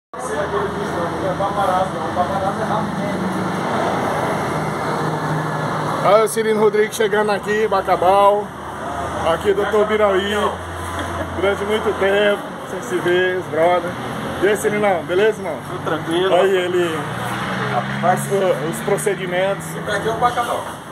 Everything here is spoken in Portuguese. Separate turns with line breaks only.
Olha o Cirino Rodrigues chegando aqui, Bacabal. Aqui, Dr. Birauí. Durante muito tempo, sem se ver, os brothers. E aí, Cirinão, beleza, irmão?
Tudo tranquilo.
Aí ele, os procedimentos.
Sempre aqui é o Bacabal.